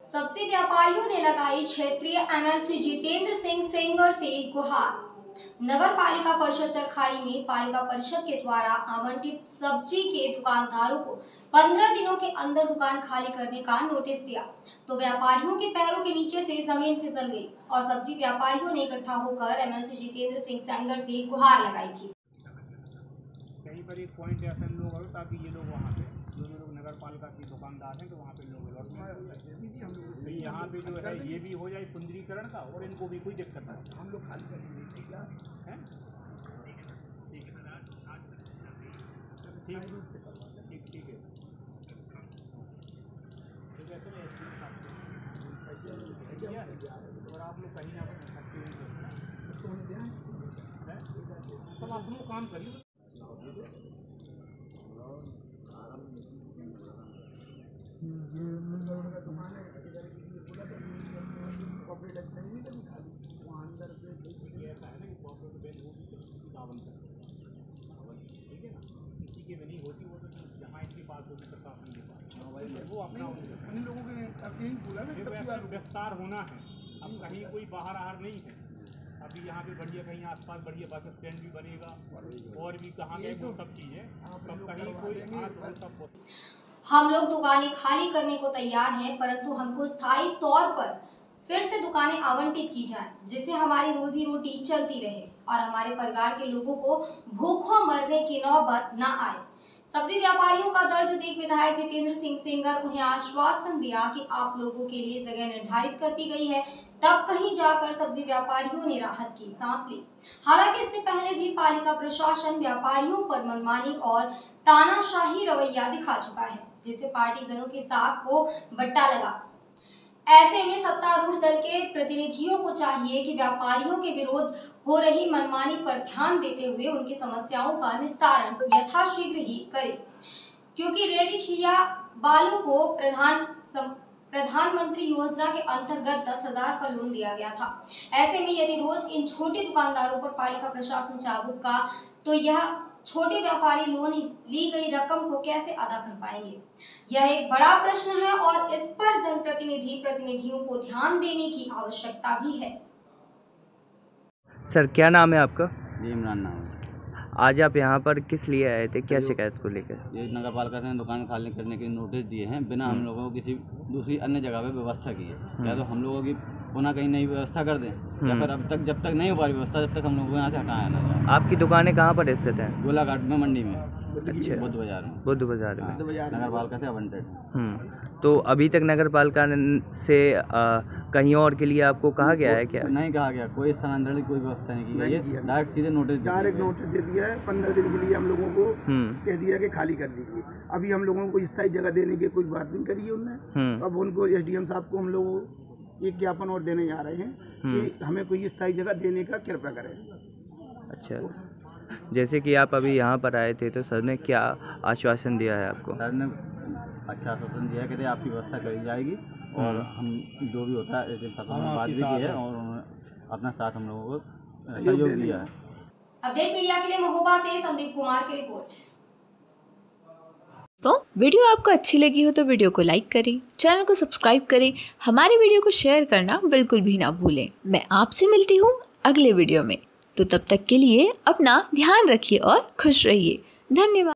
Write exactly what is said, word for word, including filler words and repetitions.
सब्जी व्यापारियों ने लगाई क्षेत्रीय एमएलसी जितेंद्र सिंह सेंगर से गुहार। नगर पालिका परिषद चरखाई में पालिका परिषद के द्वारा आवंटित सब्जी के दुकानदारों को पंद्रह दिनों के अंदर दुकान खाली करने का नोटिस दिया तो व्यापारियों के पैरों के नीचे से जमीन फिसल गई और सब्जी व्यापारियों ने इकट्ठा होकर एमएलसी जितेंद्र सिंह सेंगर से गुहार लगाई थी। कहीं पर एक पॉइंट ऐसा लोग हो ताकि ये लोग वहाँ पे जो लोग नगर पालिका के दुकानदार हैं तो वहाँ पे लोग तो यहाँ पे जो है ये भी हो जाए सुंदरीकरण का और इनको भी कोई दिक्कत नहीं, हम लोग खाली करेंगे। ठीक है, ठीक ठीक ठीक है और आप लोग कहीं ना सब आप लोग काम करिए। ठीक है ना, किसी के नहीं होती वो तो जहाँ इसके पास होगी प्रशासन के पास वो अपना उन लोगों के अब यही बोला ना गिरफ्तार होना है। अब कहीं कोई बाहर आहार नहीं है। अभी यहाँ पे बढ़िया कहीं आसपास बढ़िया बस स्टैंड भी बनेगा और भी कहाँ गए वो सब चीज़ें सब कहीं कोई सब। हम लोग दुकानें खाली करने को तैयार हैं, परंतु हमको स्थायी तौर पर फिर से दुकानें आवंटित की जाएं, जिससे हमारी रोजी रोटी चलती रहे और हमारे परिवार के लोगों को भूखों मरने की नौबत न आए। सब्जी व्यापारियों का दर्द देख विधायक जितेंद्र सिंह सेंगर उन्हें आश्वासन दिया कि आप लोगों के लिए जगह निर्धारित कर दी गई है। तब कहीं जाकर सब्जी व्यापारियों ने राहत की सांस ली। हालांकि इससे पहले भी पालिका प्रशासन व्यापारियों पर मनमानी और तानाशाही रवैया दिखा चुका है, जिससे पार्टीजनों की साख को बट्टा लगा। ऐसे में सत्तारूढ़ दल के प्रतिनिधियों को चाहिए कि व्यापारियों के विरोध हो रही मनमानी पर ध्यान देते हुए उनकी समस्याओं का निस्तारण यथाशीघ्र ही करें, क्योंकि रेडी ठिया बालों को प्रधान सम, प्रधानमंत्री योजना के अंतर्गत दस हजार का लोन दिया गया था। ऐसे में यदि रोज इन छोटे दुकानदारों पर पालिका प्रशासन चाबुक का तो यह छोटे व्यापारी लोन ली गई रकम को कैसे अदा कर पाएंगे? यह एक बड़ा प्रश्न है और इस पर जनप्रतिनिधि प्रतिनिधियों को ध्यान देने की आवश्यकता भी है। सर क्या नाम है आपका? जी इमरान नाम है। आज आप यहाँ पर किस लिए आए थे, क्या शिकायत को लेकर? ये नगर पालिका ने दुकान खाली करने के नोटिस दिए हैं बिना हम लोगों को किसी दूसरी अन्य जगह पे व्यवस्था की है। या तो हम लोगों की पुनः कहीं नई व्यवस्था कर दें या फिर अब तक जब तक नहीं हो पा रही व्यवस्था तब तक हम लोगों को यहाँ से हटाया ना जाए। आपकी दुकानें कहाँ पर स्थित हैं? गोलाघाट में मंडी में। अच्छा, बुद्ध बाजार में। बुद्ध बाजार में नगर पालिका से आवंटित। हम्म तो अभी तक नगर पालिका से आ, कहीं और के लिए आपको कहा गया है क्या? नहीं कहा गया, कोई स्थानांतरण की कोई व्यवस्था नहीं की गई है। डायरेक्ट सीधे नोटिस डायरेक्ट नोटिस दे दिया है। पंद्रह दिन के लिए हम लोगों को कह दिया कि खाली कर दीजिए। अभी हम लोगों को स्थायी जगह देने की कोई बात नहीं करी है उन्होंने। अब उनको एसडीएम साहब को हम लोग एक ज्ञापन और देने जा रहे हैं कि हमें कोई स्थायी जगह देने का कृपया करें। अच्छा, जैसे कि आप अभी यहाँ पर आए थे तो सर ने क्या आश्वासन दिया है आपको? सर ने अच्छा आश्वासन दिया है कि आपकी व्यवस्था करी जाएगी और हम जो भी होता है एसडीएम साहब ने बात भी की है और उन्होंने अपना साथ हम लोगों को सहयोग दिया है। अपडेट मीडिया के लिए महोबा से संदीप कुमार की रिपोर्ट। तो वीडियो आपको अच्छी लगी हो तो वीडियो को लाइक करें, चैनल को सब्सक्राइब करें, हमारे वीडियो को शेयर करना बिल्कुल भी ना भूलें। मैं आपसे मिलती हूँ अगले वीडियो में, तो तब तक के लिए अपना ध्यान रखिए और खुश रहिए। धन्यवाद।